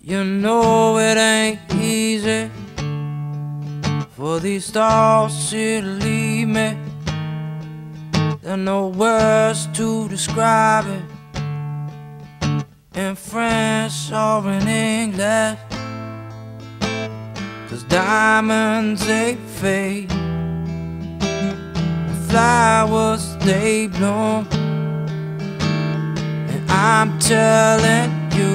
You know it ain't easy for these thoughts to leave me. There are no words to describe it in French or in English, 'cause diamonds they fade and flowers they bloom. And I'm telling you,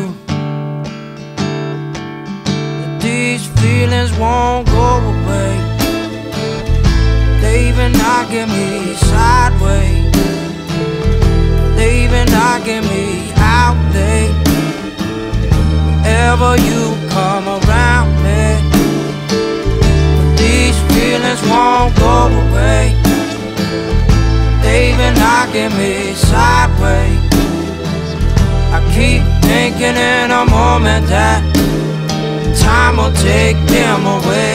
these feelings won't go away. They even knocking me sideways. They even knocking me out late. Whenever you come around me, but these feelings won't go away. They even knocking me sideways. I keep thinking in a moment that time will take them away,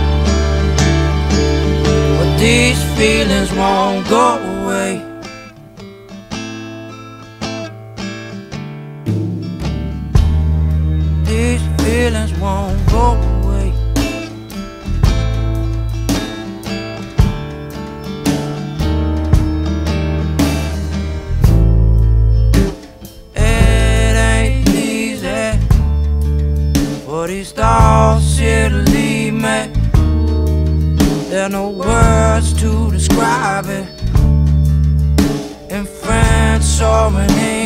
but these feelings won't go away. These feelings won't go away. It ain't easy for these thoughts here to leave me. There are no words to describe it in French or in English.